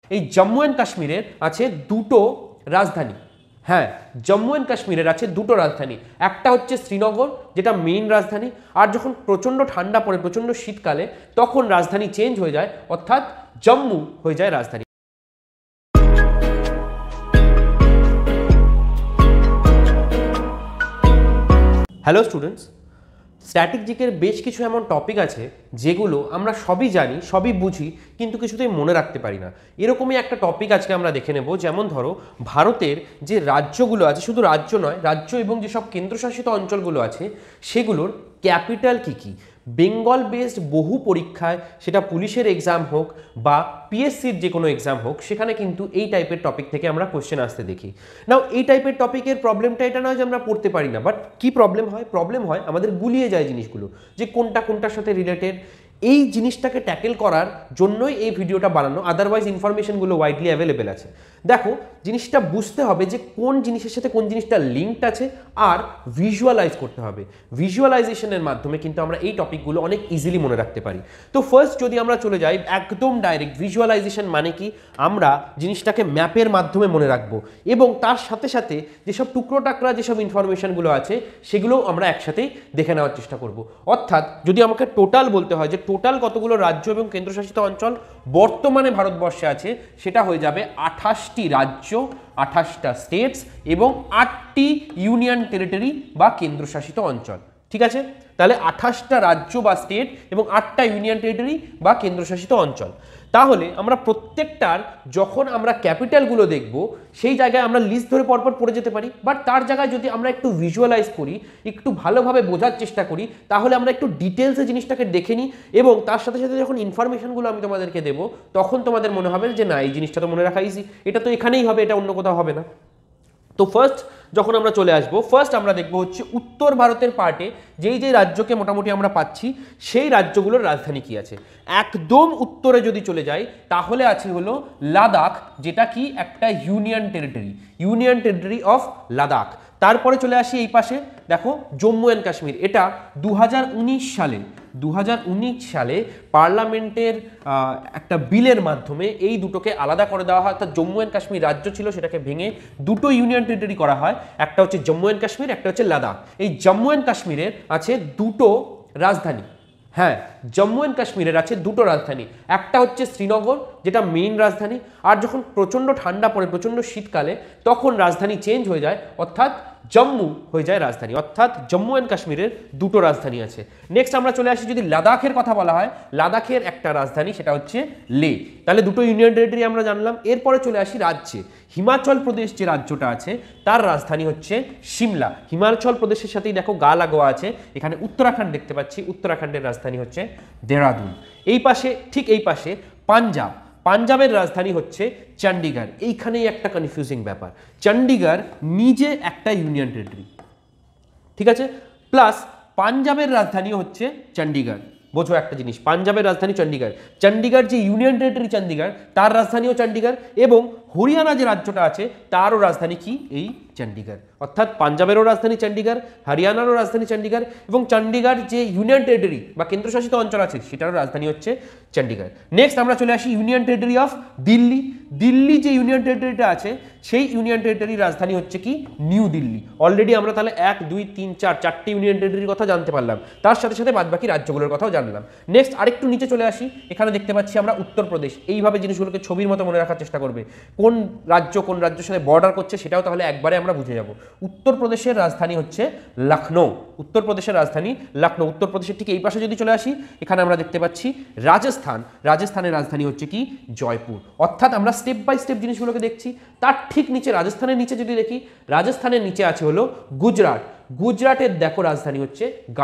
এই জম্মু অ্যান্ড কাশ্মীরের আছে দুটো রাজধানী। হ্যাঁ, জম্মু অ্যান্ড কাশ্মীরের আছে দুটো রাজধানী, একটা হচ্ছে শ্রীনগর যেটা মেইন রাজধানী, আর যখন প্রচণ্ড ঠান্ডা পড়ে প্রচণ্ড শীতকালে তখন রাজধানী চেঞ্জ হয়ে যায়, অর্থাৎ জম্মু হয়ে যায় রাজধানী। হ্যালো স্টুডেন্টস, স্ট্যাটিক জিকের বেশ কিছু এমন টপিক আছে যেগুলো আমরা সবই জানি, সবই বুঝি, কিন্তু কিছুতেই মনে রাখতে পারি না। এরকমই একটা টপিক আজকে আমরা দেখে নেব। যেমন ধরো, ভারতের যে রাজ্যগুলো আছে, শুধু রাজ্য নয়, রাজ্য এবং যেসব কেন্দ্রশাসিত অঞ্চলগুলো আছে সেগুলোর ক্যাপিটাল কী কী। বেঙ্গল বেসড বহু পরীক্ষায়, সেটা পুলিশের এক্সাম হোক বা পিএসসির যে কোনো এক্সাম হোক, সেখানে কিন্তু এই টাইপের টপিক থেকে আমরা কোশ্চেন আসতে দেখি। নাও এই টাইপের টপিকের প্রবলেমটা এটা নয় যে আমরা পড়তে পারি না, বাট কি প্রবলেম হয়, প্রবলেম হয় আমাদের গুলিয়ে যায় জিনিসগুলো, যে কোনটা কোনটার সাথে রিলেটেড। এই জিনিসটাকে ট্যাকেল করার জন্যই এই ভিডিওটা বানানো, আদারওয়াইজ ইনফরমেশনগুলো ওয়াইডলি অ্যাভেলেবেল আছে। দেখো, জিনিসটা বুঝতে হবে যে কোন জিনিসের সাথে কোন জিনিসটা লিঙ্কড আছে, আর ভিজুয়ালাইজ করতে হবে। ভিজুয়ালাইজেশনের মাধ্যমে কিন্তু আমরা এই টপিকগুলো অনেক ইজিলি মনে রাখতে পারি। তো ফার্স্ট যদি আমরা চলে যাই একদম ডাইরেক্ট, ভিজুয়ালাইজেশন মানে কি, আমরা জিনিসটাকে ম্যাপের মাধ্যমে মনে রাখবো এবং তার সাথে সাথে যেসব টুকরো টাকরা যেসব ইনফরমেশনগুলো আছে সেগুলোও আমরা একসাথেই দেখে নেওয়ার চেষ্টা করব। অর্থাৎ যদি আমাকে টোটাল বলতে হয় যে টোটাল কতগুলো রাজ্য এবং কেন্দ্রশাসিত অঞ্চল বর্তমানে ভারতবর্ষে আছে, সেটা হয়ে যাবে 28টি রাজ্য, 28টা স্টেটস এবং 8টি ইউনিয়ন টেরিটরি বা কেন্দ্রশাসিত অঞ্চল। ঠিক আছে, তাহলে 28টা রাজ্য বা স্টেট এবং 8টা ইউনিয়ন টেরিটরি বা কেন্দ্রশাসিত অঞ্চল। তাহলে আমরা প্রত্যেকটার যখন আমরা ক্যাপিটালগুলো দেখব, সেই জায়গায় আমরা লিস্ট ধরে পরপর পড়ে যেতে পারি, বাট তার জায়গায় যদি আমরা একটু ভিজুয়ালাইজ করি, একটু ভালোভাবে বোঝার চেষ্টা করি, তাহলে আমরা একটু ডিটেলসে জিনিসটাকে দেখে নিই এবং তার সাথে সাথে যখন ইনফরমেশনগুলো আমি তোমাদেরকে দেবো, তখন তোমাদের মনে হবে যে না, এই জিনিসটা তো মনে রাখা ইজি, এটা তো এখানেই হবে, এটা অন্য কোথাও হবে না। তো ফার্স্ট যখন আমরা চলে আসবো, ফার্স্ট আমরা দেখবো হচ্ছে উত্তর ভারতের পার্টে যেই যেই রাজ্যকে মোটামুটি আমরা পাচ্ছি, সেই রাজ্যগুলোর রাজধানী কি আছে। একদম উত্তরে যদি চলে যাই, তাহলে আছে হলো লাদাখ, যেটা কি একটা ইউনিয়ন টেরিটরি অফ লাদাখ। তারপরে চলে আসি এই পাশে, দেখো জম্মু অ্যান্ড কাশ্মীর, এটা 2019 সালে পার্লামেন্টের একটা বিলের মাধ্যমে এই দুটোকে আলাদা করে দেওয়া হয়। অর্থাৎ জম্মু অ্যান্ড কাশ্মীর রাজ্য ছিল, সেটাকে ভেঙে দুটো ইউনিয়ন টেরিটরি করা হয়, একটা হচ্ছে জম্মু অ্যান্ড কাশ্মীর, একটা হচ্ছে লাদাখ। এই জম্মু অ্যান্ড কাশ্মীরের আছে দুটো রাজধানী। হ্যাঁ, জম্মু অ্যান্ড কাশ্মীরের আছে দুটো রাজধানী, একটা হচ্ছে শ্রীনগর যেটা মেইন রাজধানী, আর যখন প্রচণ্ড ঠান্ডা পড়ে প্রচণ্ড শীতকালে তখন রাজধানী চেঞ্জ হয়ে যায়, অর্থাৎ জম্মু হয়ে যায় রাজধানী। অর্থাৎ জম্মু অ্যান্ড কাশ্মীরের দুটো রাজধানী আছে। নেক্সট আমরা চলে আসি, যদি লাদাখের কথা বলা হয়, লাদাখের একটা রাজধানী, সেটা হচ্ছে লে। তাহলে দুটো ইউনিয়ন টেরিটরি আমরা জানলাম। এরপরে চলে আসি রাজ্যে, হিমাচল প্রদেশ যে রাজ্যটা আছে তার রাজধানী হচ্ছে সিমলা। হিমাচল প্রদেশের সাথেই দেখো গা লাগোয়া আছে, এখানে উত্তরাখণ্ড দেখতে পাচ্ছি, উত্তরাখণ্ডের রাজধানী হচ্ছে দেহরাদুন। এই পাশে, ঠিক এই পাশে পাঞ্জাবের রাজধানী হচ্ছে চণ্ডীগড়। এইখানেই একটা কনফিউজিং ব্যাপার, চণ্ডীগড় নিজে একটা ইউনিয়ন টেরিটরি, ঠিক আছে, প্লাস পাঞ্জাবের রাজধানী হচ্ছে চণ্ডীগড়। বোঝো একটা জিনিস, পাঞ্জাবের রাজধানী চণ্ডীগড়, চণ্ডীগড় যে ইউনিয়ন টেরিটরি চণ্ডীগড়, তার রাজধানীও চণ্ডীগড়, এবং হরিয়ানা যে রাজ্যটা আছে তারও রাজধানী কি, এই চণ্ডীগড়। অর্থাৎ পাঞ্জাবেরও রাজধানী চণ্ডীগড়, হরিয়ানারও রাজধানী চণ্ডীগড়, এবং চণ্ডীগড় যে ইউনিয়ন টেরিটরি বা কেন্দ্রশাসিত অঞ্চল আছে সেটারও রাজধানী হচ্ছে চণ্ডীগড়। নেক্সট আমরা চলে আসি union territory of Delhi. Delhi যে ইউনিয়ন টেরিটরিটা আছে, সেই ইউনিয়ন টেরিটরির রাজধানী হচ্ছে কি, নিউ দিল্লি। অলরেডি আমরা তাহলে 1, 2, 3, 4 চারটি ইউনিয়ন টেরিটরির কথা জানতে পারলাম, তার সাথে সাথে বাদবাকি রাজ্যগুলোর কথাও জানলাম। নেক্সট আরেকটু নিচে চলে আসি, এখানে দেখতে পাচ্ছি আমরা উত্তরপ্রদেশ। এইভাবে জিনিসগুলোকে ছবির মতো মনে রাখার চেষ্টা করবে, কোন রাজ্যের সাথে বর্ডার করছে সেটাও তাহলে একবারে আমরা বুঝে যাব। উত্তরপ্রদেশের রাজধানী হচ্ছে লখনৌ। উত্তরপ্রদেশের ঠিক এই পাশে যদি চলে আসি, এখানে আমরা দেখতে পাচ্ছি রাজস্থানের রাজধানী হচ্ছে কি, জয়পুর। অর্থাৎ আমরা স্টেপ বাই স্টেপ জিনিসগুলোকে দেখছি। তার ঠিক নিচে, রাজস্থানের নিচে যদি দেখি, রাজস্থানের নিচে আছে হলো গুজরাটের দেখো রাজধানী হচ্ছে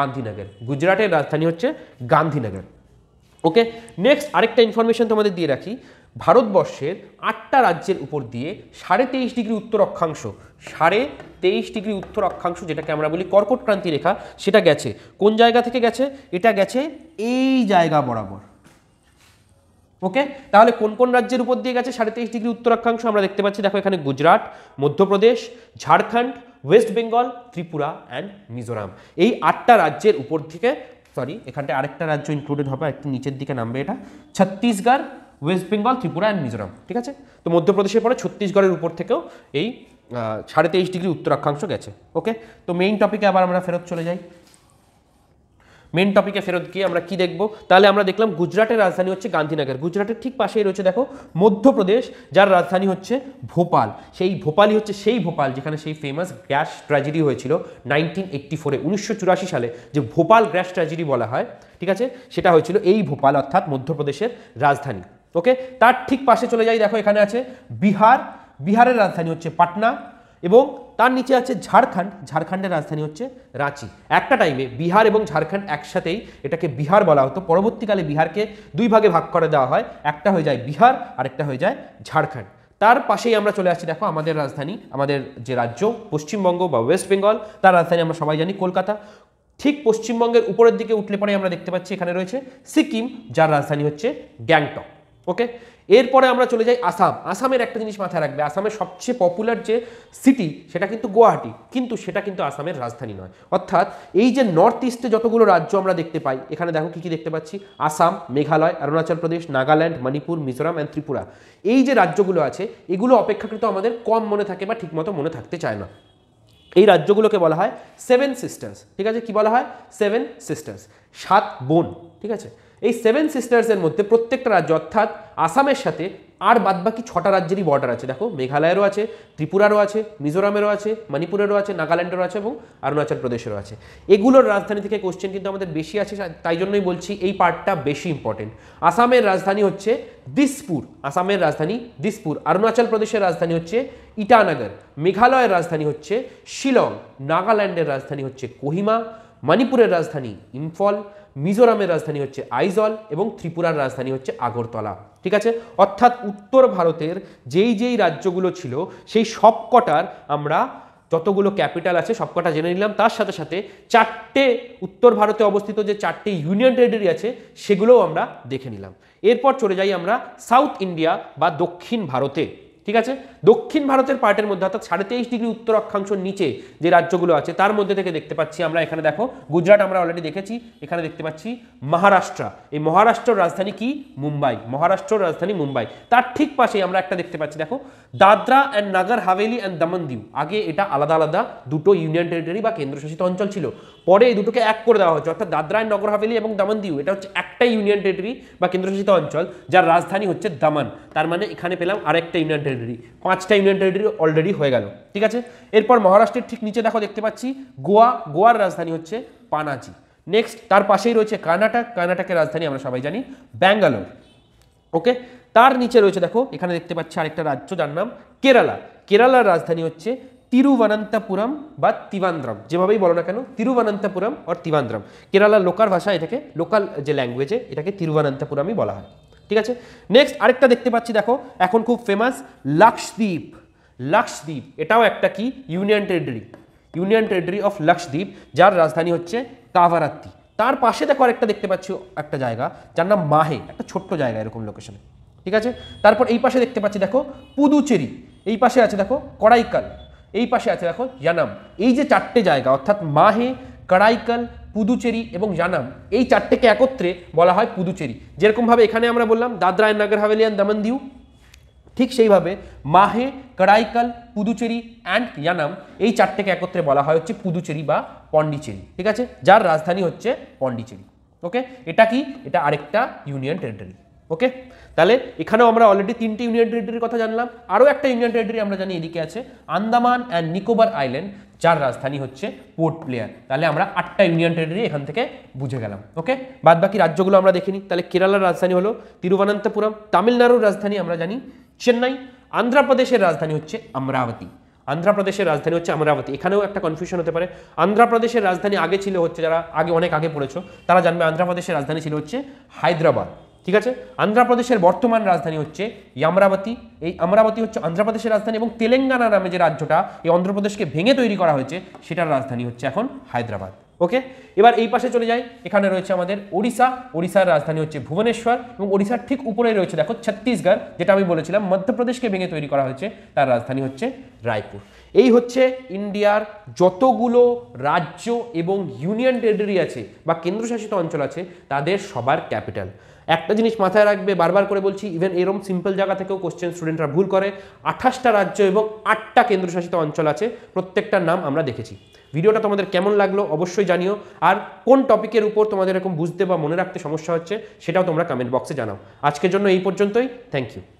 গান্ধীনগর। ওকে, নেক্সট আরেকটা ইনফরমেশন তোমাদের দিয়ে রাখি, ভারতবর্ষের 8টা রাজ্যের উপর দিয়ে 23.5 ডিগ্রি উত্তর অক্ষাংশ, 23.5 ডিগ্রি উত্তর অক্ষাংশ, যেটাকে আমরা বলি কর্কট ক্রান্তি রেখা, সেটা গেছে কোন জায়গা থেকে গেছে, এটা গেছে এই জায়গা বরাবর। ওকে, তাহলে কোন কোন রাজ্যের উপর দিয়ে গেছে 23.5 ডিগ্রি উত্তর অক্ষাংশ, আমরা দেখতে পাচ্ছি, দেখো এখানে গুজরাট, মধ্যপ্রদেশ, ঝাড়খণ্ড, ওয়েস্ট বেঙ্গল, ত্রিপুরা অ্যান্ড মিজোরাম। এই 8টা রাজ্যের উপর থেকে, এখানটায় আরেকটা রাজ্য ইনক্লুডেড হবে, একটু নিচের দিকে নামবে, এটা ছত্তিশগড়, ওয়েস্ট বেঙ্গল, ত্রিপুরা অ্যান্ড মিজোরাম। ঠিক আছে, তো মধ্যপ্রদেশের পরে ছত্তিশগড়ের উপর থেকেও এই 23.5 উত্তর অক্ষাংশ গেছে। ওকে, তো মেইন টপিকে আবার আমরা ফেরত চলে যাই। মেন টপিকে ফেরত গিয়ে আমরা কি দেখব, তাহলে আমরা দেখলাম গুজরাটের রাজধানী হচ্ছে গান্ধীনগর। গুজরাটের ঠিক পাশেই রয়েছে দেখো মধ্যপ্রদেশ, যার রাজধানী হচ্ছে ভোপাল। সেই ভোপালই হচ্ছে সেই ভোপাল যেখানে সেই ফেমাস গ্যাস ট্র্যাজেডি হয়েছিল 1984-এ, 1984 সালে যে ভোপাল গ্যাস ট্র্যাজেডি বলা হয়। ঠিক আছে, সেটা হয়েছিল এই ভোপাল, অর্থাৎ মধ্যপ্রদেশের রাজধানী। ওকে, তার ঠিক পাশে চলে যাই, দেখো এখানে আছে বিহার। বিহারের রাজধানী হচ্ছে পাটনা, এবং তার নিচে আছে ঝাড়খণ্ড। ঝাড়খণ্ডের রাজধানী হচ্ছে রাঁচি। একটা টাইমে বিহার এবং ঝাড়খণ্ড একসাথেই এটাকে বিহার বলা হতো, পরবর্তীকালে বিহারকে দুই ভাগে ভাগ করে দেওয়া হয়, একটা হয়ে যায় বিহার আর একটা হয়ে যায় ঝাড়খণ্ড। তার পাশেই আমরা চলে আসছি, দেখো আমাদের রাজধানী, আমাদের যে রাজ্য পশ্চিমবঙ্গ বা ওয়েস্ট বেঙ্গল, তার রাজধানী আমরা সবাই জানি কলকাতা। ঠিক পশ্চিমবঙ্গের উপরের দিকে উঠলে পরে আমরা দেখতে পাচ্ছি এখানে রয়েছে সিকিম, যার রাজধানী হচ্ছে গ্যাংটক। ওকে, এরপরে আমরা চলে যাই আসাম। আসামের একটা জিনিস মাথায় রাখবে, আসামের সবচেয়ে পপুলার যে সিটি সেটা কিন্তু গুয়াহাটি, কিন্তু সেটা কিন্তু আসামের রাজধানী নয়। অর্থাৎ এই যে নর্থ ইস্টে যতগুলো রাজ্য আমরা দেখতে পাই, এখানে দেখো কি কি দেখতে পাচ্ছি, আসাম, মেঘালয়, অরুণাচল প্রদেশ, নাগাল্যান্ড, মণিপুর, মিজোরাম অ্যান্ড ত্রিপুরা। এই যে রাজ্যগুলো আছে এগুলো অপেক্ষাকৃত আমাদের কম মনে থাকে বা ঠিকমতো মনে থাকতে চায় না। এই রাজ্যগুলোকে বলা হয় 7 সিস্টার্স। ঠিক আছে, কি বলা হয়? 7 সিস্টার্স, 7 বোন। ঠিক আছে, এই 7 সিস্টার্সের মধ্যে প্রত্যেকটা রাজ্য, অর্থাৎ আসামের সাথে আর বাদবাকি 6টা রাজ্যেরই বর্ডার আছে। দেখো মেঘালয়েরও আছে, ত্রিপুরারও আছে, মিজোরামেরও আছে, মণিপুরেরও আছে, নাগাল্যান্ডেরও আছে এবং অরুণাচল প্রদেশেরও আছে। এগুলোর রাজধানী থেকে কোশ্চেন কিন্তু আমাদের বেশি আছে, তাই জন্যই বলছি এই পার্টটা বেশি ইম্পর্টেন্ট। আসামের রাজধানী হচ্ছে দিসপুর, আসামের রাজধানী দিসপুর। অরুণাচল প্রদেশের রাজধানী হচ্ছে ইটানগর, মেঘালয়ের রাজধানী হচ্ছে শিলং, নাগাল্যান্ডের রাজধানী হচ্ছে কোহিমা, মণিপুরের রাজধানী ইম্ফল, মিজোরামের রাজধানী হচ্ছে আইজল এবং ত্রিপুরার রাজধানী হচ্ছে আগরতলা। ঠিক আছে, অর্থাৎ উত্তর ভারতের যেই যেই রাজ্যগুলো ছিল সেই সবকটার আমরা যতগুলো ক্যাপিটাল আছে সবকটা জেনে নিলাম। তার সাথে সাথে 4টে উত্তর ভারতে অবস্থিত যে 4টে ইউনিয়ন টেরিটরি আছে সেগুলোও আমরা দেখে নিলাম। এরপর চলে যাই আমরা সাউথ ইন্ডিয়া বা দক্ষিণ ভারতে। ঠিক আছে, দক্ষিণ ভারতের পার্টের মধ্যে অর্থাৎ 23.5 উত্তর অক্ষাংশের নিচে যে রাজ্যগুলো আছে তার মধ্যে থেকে দেখতে পাচ্ছি আমরা, এখানে দেখো গুজরাট আমরা অলরেডি দেখেছি, এখানে দেখতে পাচ্ছি মহারাষ্ট্র। এই মহারাষ্ট্রের রাজধানী কি? মুম্বাই। মহারাষ্ট্রের রাজধানী মুম্বাই। তার ঠিক পাশে আমরা একটা দেখতে পাচ্ছি, দেখো দাদরা অ্যান্ড নগর হাভেলি অ্যান্ড দমন দিউ। আগে এটা আলাদা আলাদা দুটো ইউনিয়ন টেরিটরি বা কেন্দ্রশাসিত অঞ্চল ছিল, পরে এই দুটোকে এক করে দেওয়া হচ্ছে, অর্থাৎ দাদরা অ্যান্ড নগর হাভেলি এবং দমন দিউ এটা হচ্ছে একটাই ইউনিয়ন টেরিটরি বা কেন্দ্রশাসিত অঞ্চল, যার রাজধানী হচ্ছে দমন। তার মানে এখানে পেলাম আরেকটা ইউনিয়ন টেরিটরি, 5টা ইউনিয়ন টেরিটরি অলরেডি হয়ে গেল। ঠিক আছে, এরপর মহারাষ্ট্রের ঠিক নিচে দেখো দেখতে পাচ্ছি গোয়া, গোয়ার রাজধানী হচ্ছে পানাজি। নেক্সট তার পাশেই রয়েছে কর্ণাটক, কর্ণাটকের রাজধানী আমরা সবাই জানি ব্যাঙ্গালোর। ওকে, তার নিচে রয়েছে দেখো এখানে দেখতে পাচ্ছি আরেকটা রাজ্য যার নাম কেরালা। কেরালার রাজধানী হচ্ছে তিরুবনন্তপুরম বা তিভান্দ্রম, যেভাবেই বলো না কেন, তিরুবনন্তপুরম আর তিভান্দ্রম। কেরালার লোকাল ভাষা এটাকে, লোকাল যে ল্যাঙ্গুয়েজে এটাকে তিরুবনন্তপুরমই বলা হয়। ঠিক আছে, নেক্সট আরেকটা দেখতে পাচ্ছি দেখো এখন খুব ফেমাস লাক্ষদ্বীপ। লাক্ষদ্বীপ এটাও একটা কি union territory, union territory of Lakshadweep, যার রাজধানী হচ্ছে কাভারাত্তি। তার পাশে দেখো আরেকটা দেখতে পাচ্ছি একটা জায়গা যার নাম মাহে, একটা ছোট্ট জায়গা এরকম লোকেশনে। ঠিক আছে, তারপর এই পাশে দেখতে পাচ্ছি দেখো পুদুচেরি, এই পাশে আছে দেখো কড়াইকাল, এই পাশে আছে দেখো ইয়ানাম। এই যে 4টে জায়গা অর্থাৎ মাহে, কড়াইকাল, পুদুচেরি এবং ইয়ানাম, এই 4টেকে একত্রে বলা হয় পুদুচেরি। যেরকমভাবে এখানে আমরা বললাম দাদরা অ্যান্ড নগর হাভেলি অ্যান্ড দমন দিউ, ঠিক সেইভাবে মাহে, কড়াইকাল, পুদুচেরি অ্যান্ড ইয়ানাম এই 4টেকে একত্রে বলা হয় হচ্ছে পুদুচেরি বা পন্ডিচেরি। ঠিক আছে, যার রাজধানী হচ্ছে পন্ডিচেরি। ওকে, এটা কি? এটা আরেকটা ইউনিয়ন টেরিটরি। ওকে, তাহলে এখানেও আমরা অলরেডি 3টে ইউনিয়ন টেরিটরির কথা জানলাম। আরও একটা ইউনিয়ন টেরিটরি আমরা জানি এদিকে আছে আন্দামান অ্যান্ড নিকোবর আইল্যান্ড, যার রাজধানী হচ্ছে পোর্ট ব্লেয়ার। তাহলে আমরা 8টা ইউনিয়ন টেরিটরি এখান থেকে বুঝে গেলাম। ওকে, বাদ বাকি রাজ্যগুলো আমরা দেখিনি। তাহলে কেরালার রাজধানী হলো তিরুবনন্তপুরম, তামিলনাড়ুর রাজধানী আমরা জানি চেন্নাই, আন্ধ্রপ্রদেশের রাজধানী হচ্ছে অমরাবতী। আন্ধ্রপ্রদেশের রাজধানী হচ্ছে অমরাবতী। এখানেও একটা কনফিউশন হতে পারে, আন্ধ্রপ্রদেশের রাজধানী আগে ছিল হচ্ছে, যারা আগে অনেক আগে পড়েছো তারা জানবে আন্ধ্রপ্রদেশের রাজধানী ছিল হচ্ছে হায়দ্রাবাদ। ঠিক আছে, আন্ধ্রপ্রদেশের বর্তমান রাজধানী হচ্ছে অমরাবতী। এই অমরাবতী হচ্ছে আন্ধ্রপ্রদেশের রাজধানী এবং তেলেঙ্গানা নামে যে রাজ্যটা এই অন্ধ্রপ্রদেশকে ভেঙে তৈরি করা হয়েছে সেটার রাজধানী হচ্ছে এখন হায়দ্রাবাদ। ওকে, এবার এই পাশে চলে যাই, এখানে রয়েছে আমাদের ওড়িশা। ওড়িশার রাজধানী হচ্ছে ভুবনেশ্বর এবং ওড়িশার ঠিক উপরে রয়েছে দেখো ছত্তিশগড়, যেটা আমি বলেছিলাম মধ্যপ্রদেশকে ভেঙে তৈরি করা হয়েছে, তার রাজধানী হচ্ছে রায়পুর। এই হচ্ছে ইন্ডিয়ার যতগুলো রাজ্য এবং ইউনিয়ন টেরিটরি আছে বা কেন্দ্রশাসিত অঞ্চল আছে তাদের সবার ক্যাপিটাল। একটা জিনিস মাথায় রাখবে, বারবার করে বলছি, ইভেন এরকম সিম্পল জায়গা থেকেও কোশ্চেন স্টুডেন্টরা ভুল করে। 28টা রাজ্য এবং 8টা কেন্দ্রশাসিত অঞ্চল আছে, প্রত্যেকটার নাম আমরা দেখেছি। ভিডিওটা তোমাদের কেমন লাগলো অবশ্যই জানিও, আর কোন টপিকের উপর তোমাদের এরকম বুঝতে বা মনে রাখতে সমস্যা হচ্ছে সেটাও তোমরা কমেন্ট বক্সে জানাও। আজকের জন্য এই পর্যন্তই, থ্যাংক ইউ।